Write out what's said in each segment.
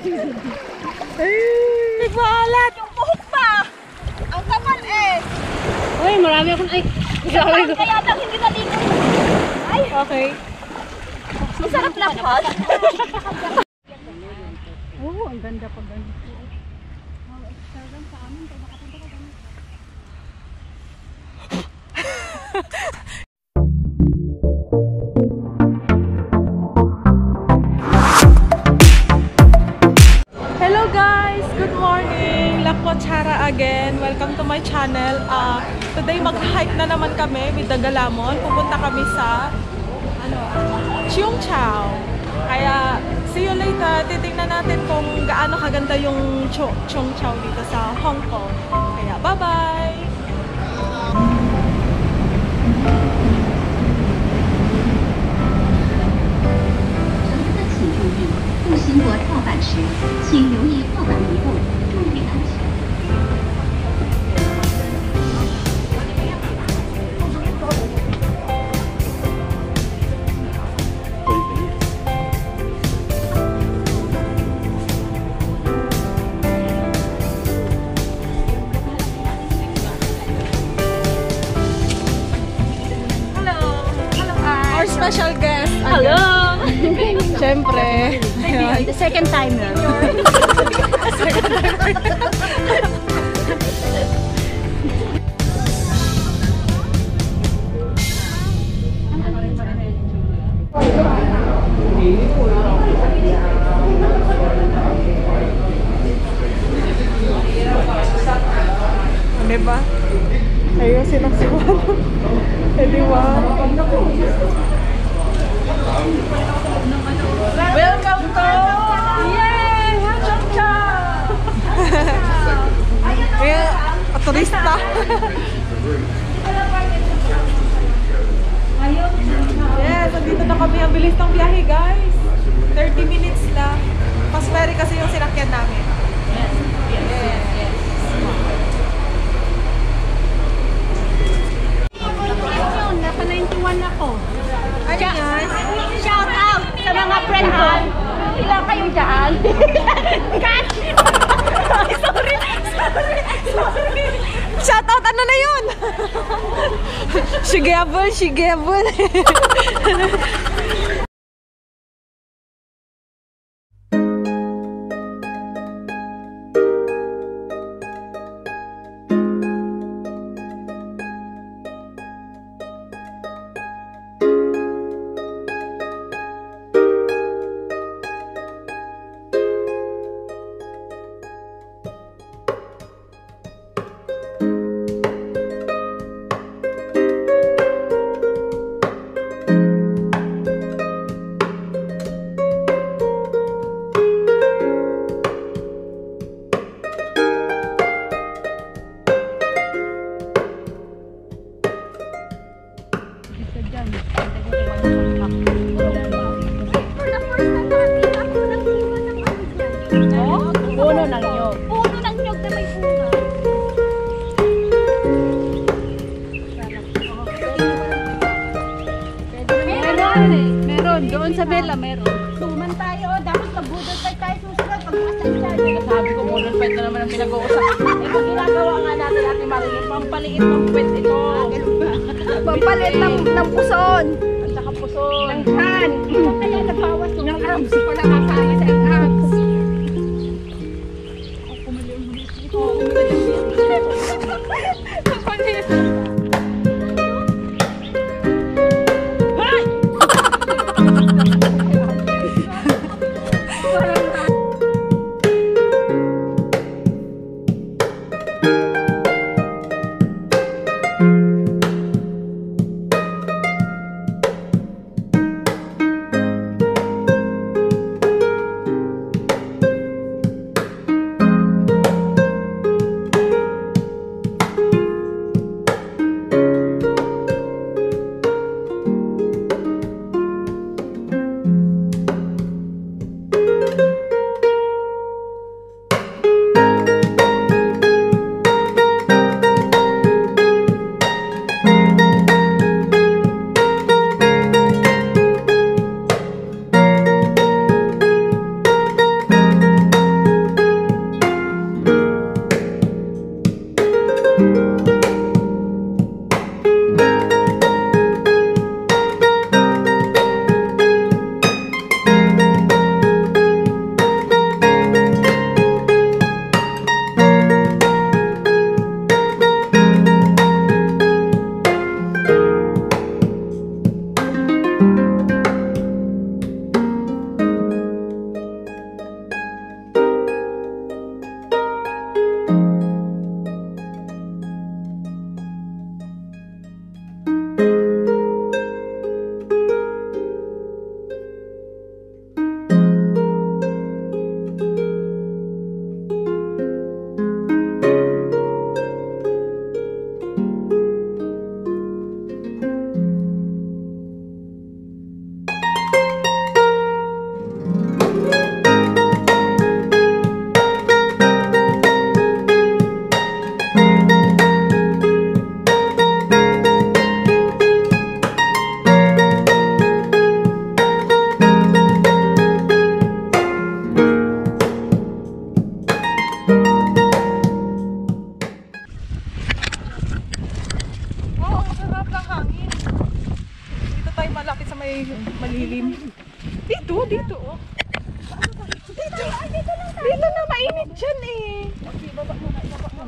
Ay, maalat! Yung buhok pa! Ang kapal eh! Uy, marami akong... Ay! Kaya lang hindi naligo. Ay! Okay. Masarap lang hot. Oo, ang ganda pa ganda. Hello guys! Good morning! Lakko Chara again. Welcome to my channel. Today mag-hike na naman kami with the Galamon. Pupunta kami sa Cheung Chau. Kaya see you later. Titingnan natin kung gaano kaganda yung Cheung Chau dito sa Hong Kong. Kaya bye-bye! 步行过跳板时，请留意后板移动，注意安全。 Our special guest. Hello! Siyempre. The second timer. Diba? Ayun, sinaksuhan. Diba? Welcome to... Yay! Cheung Chau! Turista. Yes, nandito na kami. Ang bilis ng biyahe, guys. 30 minutes lang. Mas ferry kasi yung sinakyan namin. Yes. Nasa 91 ako. Ano yan? Shout out sa mga friend ko. Ilan kayo dyan? Sorry. Shoutout, ano na yun? Shigebun. Puno ng nyog. Puno ng nyog na may bunga. Meron. Doon sa Bella, meron. Suman tayo. Dapat nabudol tayo susunod. Pag-asensya. Sabi ko, bonus fight na naman ang pinag-uusap. Ito ginagawa nga natin, Ate Marilyn. Pampaliit ng puwet ito. Pampalit ng puson. At saka puson. Ng han. Kaya nabawas ng abs. Wala kasama sa abs.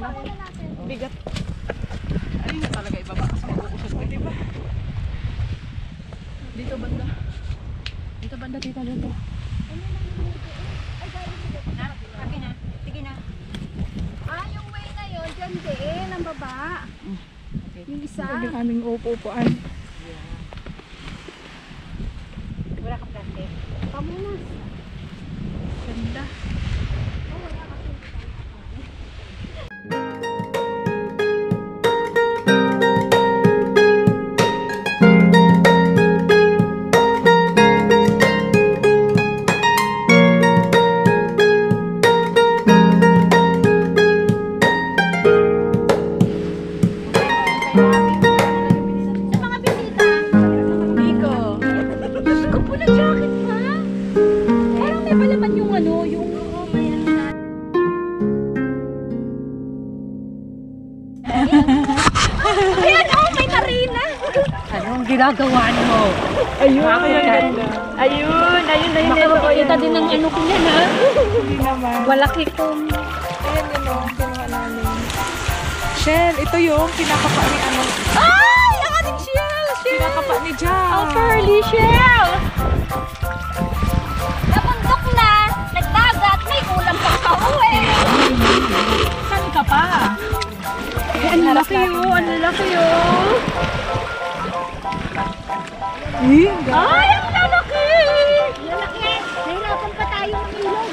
na. Bigat. Ayun na talaga ibaba kasi mag-uusap ka, diba? Dito banda. Dito banda, tita, dito. Sige na. Sige na. Yung way na yun, dyan din, ang baba. Yung isa. Sabi kaming upo-upuan. Wala ka plastic. Pamunas. Ganda. Sa mga bisita. Nico. Gusto ko po na jacket pa. Parang may palaman yung ano, yung... Ayan, may marina. Anong ginagawa mo? Ayun. Ganda. Ayun. Makapagkita din ng ano ko yan, ha? Hindi naman. Walaki kong... Ayan yun o. Kinuha namin. Shell, ito yung kinakapa ni ano. Ay! Ang ating shell! Kinakapa ni Jam. Ang curly shell! Nabundok na, nagdagat, may ulam pang pauwi. Saan ka pa? Ang laki yun! Ang laki yun! Ay, ang lalaki! Lalaki! Nahirapan pa tayo mag-ilog.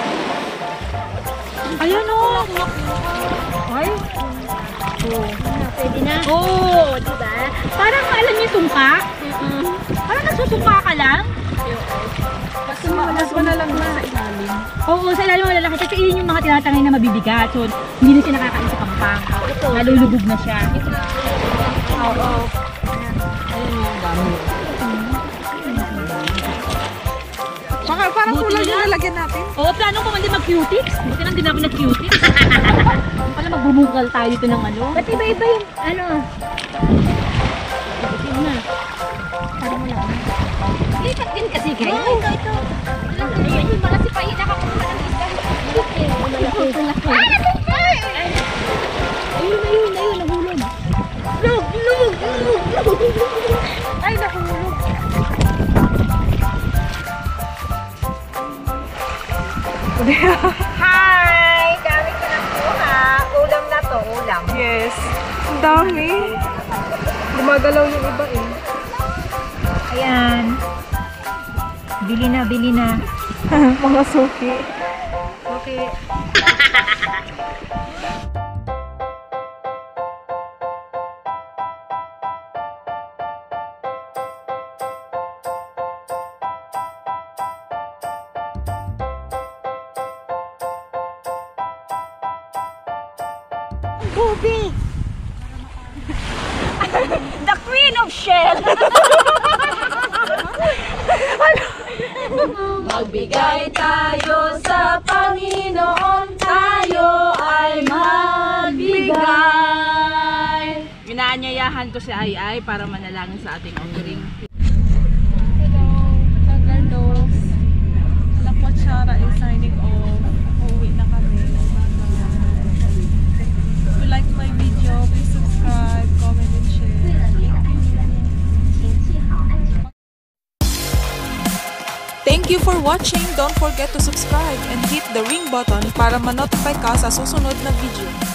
Ayan o. Ay! Pwede na? Oo! Diba? Parang alam niyo sungka? Parang nagsusungka ka lang? Mas malalang na sa ilalim. Oo, sa ilalim ng lalaki. Kasi yun yung mga tinatangay na mabibigat. So, hindi na siya nakakain sa pampang. Nalulubog na siya. Oo. Parang kulang yung nalagyan natin. Oo, plano ko man din mag-cutics. Buti lang din ako nag-cutics. Pala magbumukal tayo dito ng ano. Ba't iba-iba yung ano? Sige na. Parang mo lang. Lipat din kasi kayo. Ito. Ayun, malaki pa yun. Nakakuha ng isa. Malaki. Ah, nalaki! Ayun, nahulog. Ay, nahulog. Hi! Dami ko ng kuha. Ulam na to, ulam. Yes. Ang dami. Gumagalaw yung iba eh. Ayan. Bili na, bili na. Mga suki. Okay. Gobi! The Queen of Shell! Magbigay tayo sa Panginoon, tayo ay magbigay. Minaanyayahan ko si Ai para manalangin sa ating offering. Hello, Tagalog. Lakwa Chara is signing off. Uuwi na kami. If you like my video, please subscribe, comment, and share. Thank you for watching. Don't forget to subscribe and hit the ring button para ma-notify ka sa susunod na video.